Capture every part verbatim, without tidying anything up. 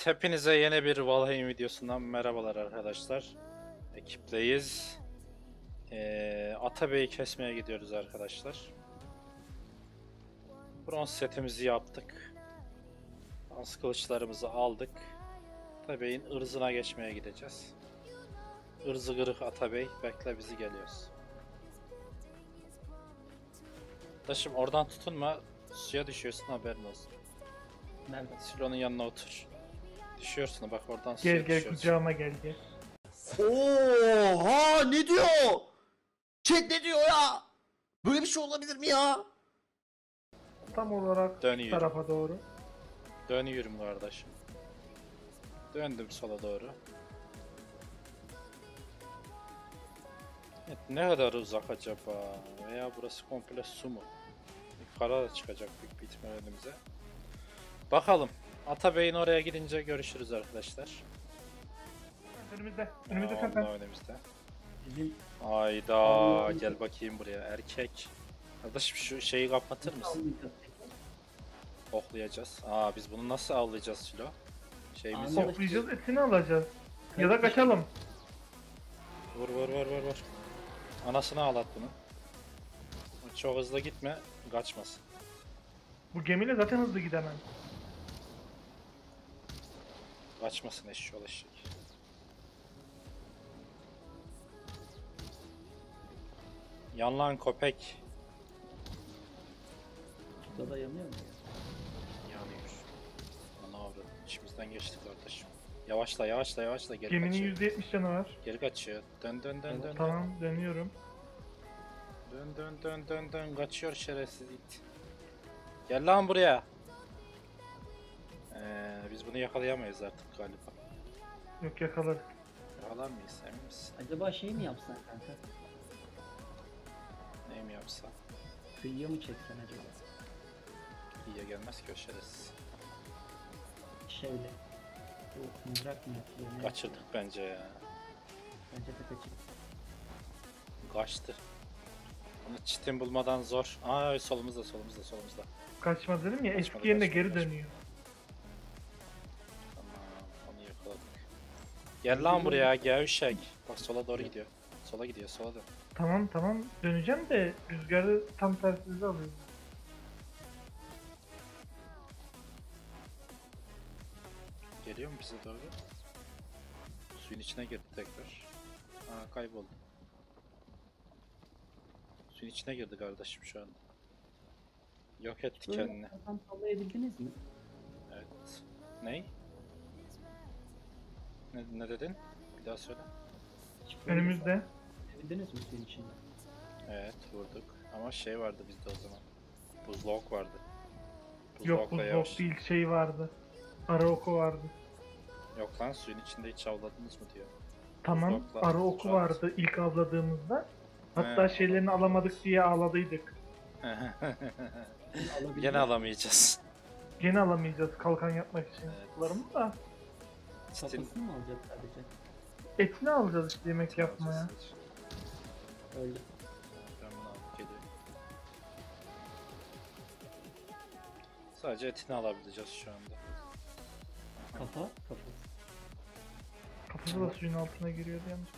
hepinize yeni bir Valheim videosundan merhabalar arkadaşlar. Ekipteyiz. Ee, Atabey'i kesmeye gidiyoruz arkadaşlar. Bronz setimizi yaptık. Bronz kılıçlarımızı aldık. Atabey'in ırzına geçmeye gideceğiz. Irzı kırık Atabey, bekle bizi, geliyoruz. Taşım oradan tutunma, suya düşüyorsun, haberin olsun. Nerede? Silo'nun yanına otur. Düşüyorsun bak, oradan suya Gel gel düşüyorsun. kucağıma gel gel. Oha, ne diyor? Chat ne diyor ya? Böyle bir şey olabilir mi ya? Tam olarak Dön şu yürü. tarafa doğru. Dönüyorum kardeşim. Döndüm sola doğru. Evet, ne kadar uzak acaba? Veya burası komple su mu? Bir kara da çıkacak büyük bir ihtimal önümüze. Bakalım. Atabey'in oraya gidince görüşürüz arkadaşlar. Önümüzde. Önümüzde Aa, sen sen. Allah önümüzde. Bizim Hayda, gel bakayım buraya erkek. Kardeşim şu şeyi kapatır mısın? Oklayacağız. Aa, biz bunu nasıl avlayacağız Silo? Şeyimiz Aa, yok. Toplayacağız, etini alacağız. Ya da kaçalım. Vur vur vur vur vur. Anasını ağlat bunu. Çok hızlı gitme, kaçmasın. Bu gemiyle zaten hızlı gidemem. Kaçmasın eşşoğlu eşek. Yan lan köpek. Suda da yanıyor mu? Yanıyor. Ana avradım. İçimizden geçti kardeşim. Yavaşla yavaşla yavaşla, geri Geminin kaçıyor. yüzde yetmiş canı var. Geri kaçıyor. Dön dön dön dön. Tamam dönüyorum. Dön dön dön dön dön. Kaçıyor şerefsiz it. Gel lan buraya. Ee, biz bunu yakalayamayız artık galiba. Yok yakalarız. Yakalar mıyız, emin misin? Acaba şey mi yapsan kanka? Ne mi yapsa? Kıyıya mı çeksen acaba? İyiye gelmez ki o şerefsiz. Şeyle. Bu mızrak mı yapıyor? Ne Kaçırdık bence ya. yapıyor? Bence de kaçırdık. Kaçtı. Onu çitin bulmadan zor. Aa, solumuzda solumuzda solumuzda. Kaçmaz dedim ya, Kaçmadı, eski yerine kaçmadı, geri kaçmadı. dönüyor. Tamam, onu yakaladık. Gel lan buraya gevşek. Bak sola doğru gidiyor. Sola gidiyor, sola dön. Tamam tamam döneceğim de rüzgarı tam tersinize alıyorum. Geliyor mu bize doğru? Suyun içine girdi tekrar. Aa, kayboldu. Suyun içine girdi kardeşim şu an. Yok etti Böyle kendini. adam sallayabildiniz mi? Evet. Ney? Ne, ne dedin? Bir daha söyle. Hiç böyle Önümüzde. sallayabildiniz mi suyun içinde? Evet, vurduk. Ama şey vardı bizde o zaman. Buzlok vardı. Yok Buzlokla buzlok yavaş- değil, şey vardı. Ara oku vardı. Yok lan, suyun içinde hiç avladınız mı diyor. Tamam, Buzlokla ara oku rahat. vardı ilk avladığımızda. Hatta He. şeylerini alamadık diye ağladıydık. Alabiliyor. Gene alamayacağız. Gene alamayacağız kalkan yapmak için. Evet. Sularımı da. Çitin Kafasını mı alacağız sadece? Etini alacağız işte yemek yapmaya. Öyle. Ben bunu alıp geliyorum. Sadece etini alabileceğiz şu anda. Kafa, kafası. Kafası da suyun altına giriyordu yalnız.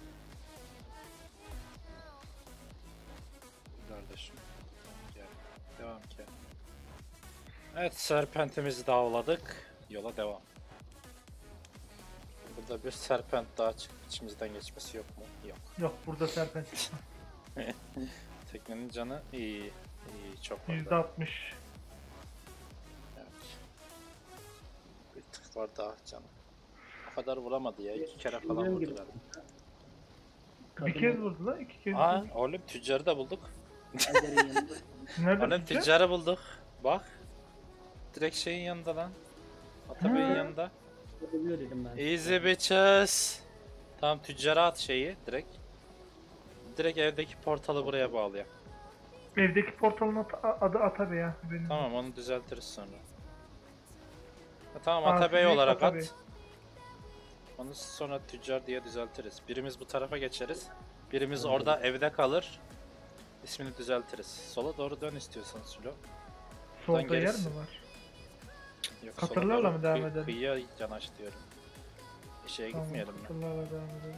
Kardeşim. Gel. Devam ki. Evet, serpentimizi de avladık. Yola devam. Burada bir serpent daha çıktı. İçimizden geçmesi yok mu? Yok. Yok burada serpent. Teknenin canı iyi. İyi, çok var. yüzde altmış. Evet. Bir tık var daha canı. O kadar vuramadı ya. İki kere falan Bilmiyorum vurdu gibi. galiba. Bir kez vurdu la, iki kez Aa, vurdu. oğlum tüccarı da bulduk. Kadının yanında. Nerede Oğlum tutacak? tüccarı bulduk. Bak. Direkt şeyin yanında lan. Atabey'in Ha. yanında. Oluyor dedim ben. Easy bitches. Tamam, tüccara at şeyi direkt. Direkt evdeki portalı buraya bağlıyor. Evdeki portalın at- adı Atabey ya. Benim. Tamam, onu düzeltiriz sonra. Ha, tamam, Aa, Atabey büyük olarak Atabey. at. Onu sonra tüccar diye düzeltiriz. Birimiz bu tarafa geçeriz. Birimiz orada evde kalır. İsmini düzeltiriz. Sola doğru dön istiyorsan Sülo. Solda yer gerisi. mi var? Yok, Katırlarla sola mı doğru devam kıy- edelim? Kıyıya yanaş diyorum. Şeye Tamam, gitmeyelim mi? katırlarla devam edelim.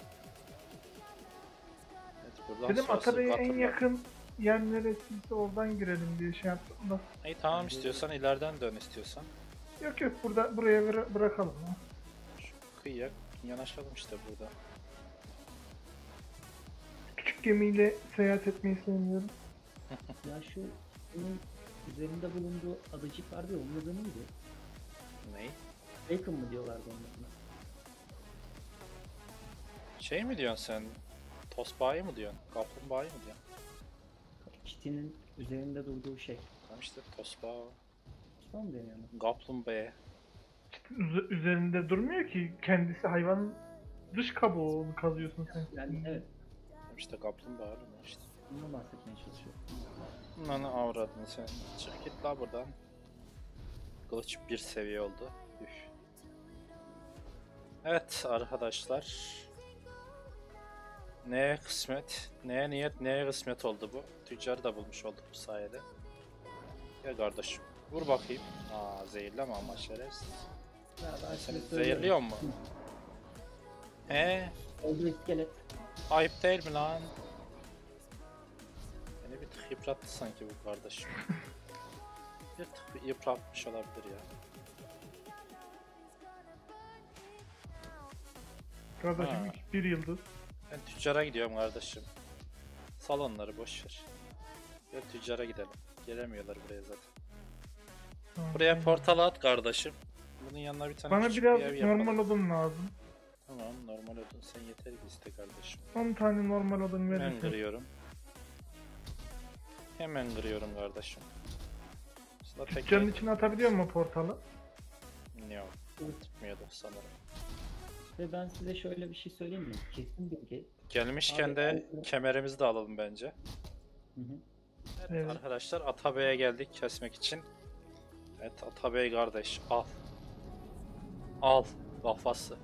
Evet, buradan Dedim sonrası Atabey'e en katırlar. yakın yer neresiyse oradan girelim diye şey yaptım da. İyi tamam, istiyorsan ileriden dön istiyorsan. Yok yok, burada buraya bıra- bırakalım ya. Şu kıyıya yanaşalım işte burada. Küçük gemiyle seyahat etmeyi sevmiyorum. Ya şu bunun üzerinde bulunduğu adacık vardı ya, onun adı neydi? Ney? Bacon mı diyorlardı onun adına? Şey mi diyorsun sen? Tosbağayı mı diyorsun? Kaplumbağayı mı diyorsun? Kitinin üzerinde durduğu şey. Tamam işte tosbağa. Osman mı deniyor ona? Kaplumbağa. Üze- üzerinde durmuyor ki, kendisi hayvanın dış kabuğu, onu kazıyorsun sen. Yani evet, Tamam işte kaplumbağa mı işte. bundan bahsetmeye çalışıyorum. Lan avradını sen. Çık git la buradan. Kılıç bir seviye oldu. Üf. Evet arkadaşlar. Neye kısmet, neye niyet, neye kısmet oldu bu. Tüccarı da bulmuş olduk bu sayede. Gel kardeşim. Vur bakayım. Aa, zehirleme ama şerefsiz. Ya ben Seni şimdi söylüyorum. zehirliyor mu? He? Öldü iskelet. Ayıp değil mi lan? Beni bir tık yıprattı sanki bu kardeşim. Bir tık yıpratmış olabilir ya. Kardeşim Ha. ilk bir yıldız. Ben tüccara gidiyorum kardeşim. Salonları boş ver. Gel tüccara gidelim. Gelemiyorlar buraya zaten. Tamam. Buraya portal at kardeşim. Bunun yanına bir tane Bana küçük biraz bir ev yapalım. normal odun lazım. Tamam, normal odun sen yeter bir iste kardeşim. on tane normal odun Hemen verirsen. kırıyorum. Hemen kırıyorum kardeşim. Sıla tek Tüccarın içine atabiliyor mu portalı? yok. Tutmuyordu sanırım. Ve ben size şöyle bir şey söyleyeyim mi? Kesin bilgi. Gelmişken Abi, de ben- kemerimizi de alalım bence. Hı hı. Evet, Evet. arkadaşlar Atabey'e geldik kesmek için. Evet Atabey kardeş al. Al kafası.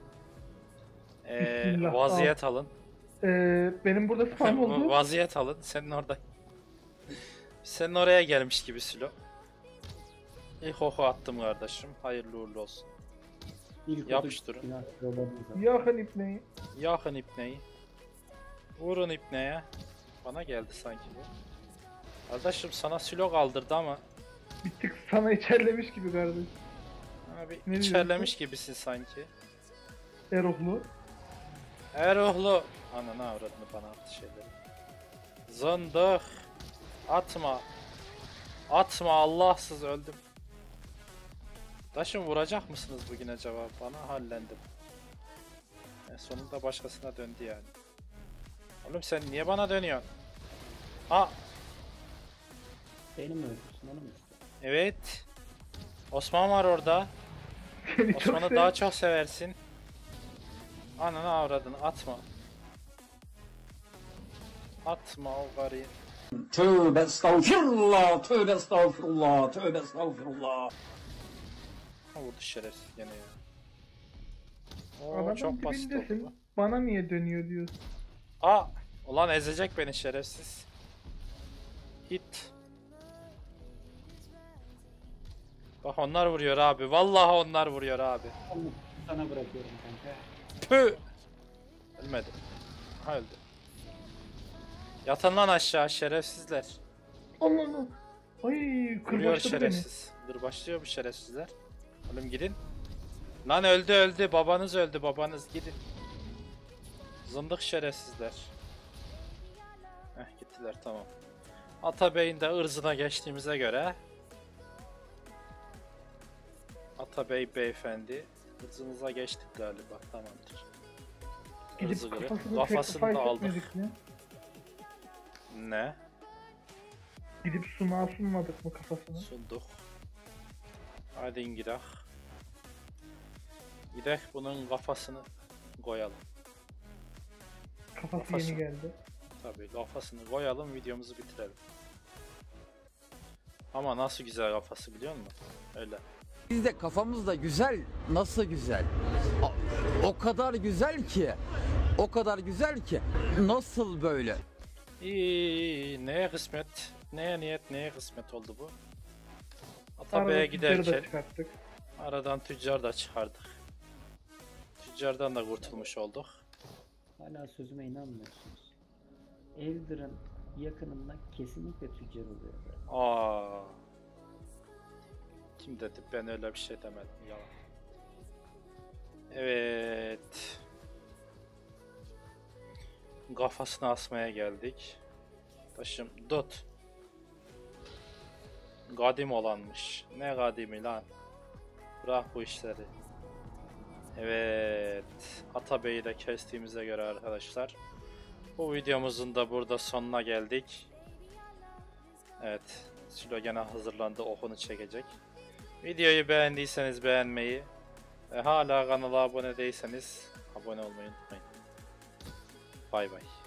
Ee, Bismillah, vaziyet alın. Ee, benim burada spam oldu. Vaziyet alın. Senin orada. Senin oraya gelmiş gibi Silo. İlk oku attım kardeşim. Hayırlı uğurlu olsun. İlk Yapıştırın. otuz günah yollarınıza. Yakın ipneyi. Yakın ipneyi. Vurun ipneye. Bana geldi sanki bu. Kardeşim sana Silo kaldırdı ama Bir tık sana içerlemiş gibi kardeş. abi Ne içerlemiş gibisin sanki. Eroklu. Erohlu. Ananı avradını bana attı şeyleri. Zındık. Atma. Atma Allahsız öldüm. Taşım vuracak mısınız bugün acaba? Bana hallendim. En sonunda başkasına döndü yani. Oğlum sen niye bana dönüyorsun? Aa Beni mi öldürsün, onu mu istiyorsun? evet. Osman var orada. Seni çok Osman'ı sev- daha çok seversin. Ananı avradını atma. Atma o karıyı. Tövbe estağfirullah, tövbe estağfirullah, tövbe estağfirullah. Ha, vurdu şerefsiz gene ya. Oo, Adamın çok basit oldu bu. dibindesin. Bana niye dönüyor diyorsun. Aa, ulan ezecek beni şerefsiz. Hit. Bak onlar vuruyor abi. Vallahi onlar vuruyor abi. Onu sana bırakıyorum kanka. Pü. Ölmedi. Ha öldü. Yatın lan aşağı şerefsizler. Allah Allah. Ay Vuruyor kırbaçladı beni. şerefsiz. Dur başlıyor bu şerefsizler. Oğlum gidin. Lan öldü öldü. Babanız öldü babanız gidin. Zındık şerefsizler. Heh gittiler tamam. Atabey'in de ırzına geçtiğimize göre Atabey beyefendi ırzınıza geçtik galiba tamamdır. Irzı Gidip kırık. kafasını, Kafasını da sacrifice aldık. etmedik mi? Ne? Gidip sunağa sunmadık mı kafasını? Sunduk. Hadi gidelim. Gidek bunun kafasını koyalım. Kafası Kafası. yeni geldi. Tabii kafasını koyalım videomuzu bitirelim. Ama nasıl güzel kafası biliyor musun? Öyle. Biz de kafamız da güzel. Nasıl güzel? O, o kadar güzel ki. O kadar güzel ki. Nasıl böyle? İyi, iyi, iyi. Neye kısmet? Neye niyet, neye kısmet oldu bu? Atabey'e Arada tüccarı da giderken çıkarttık. aradan tüccar da çıkardık. Tüccardan da kurtulmuş olduk. Hala sözüme inanmıyorsunuz. Elder'ın yakınında kesinlikle tüccar oluyor. Böyle. Aa. Kim dedi? Ben öyle bir şey demedim. Yalan. Evet. Kafasını asmaya geldik. Taşım dot. Kadim olanmış. Ne kadimi lan? Bırak bu işleri. Evet. Atabey'i de kestiğimize göre arkadaşlar, bu videomuzun da burada sonuna geldik. Evet. Silo gene hazırlandı. Okunu çekecek. Videoyu beğendiyseniz beğenmeyi ve hala kanala abone değilseniz abone olmayı unutmayın. Bay bay.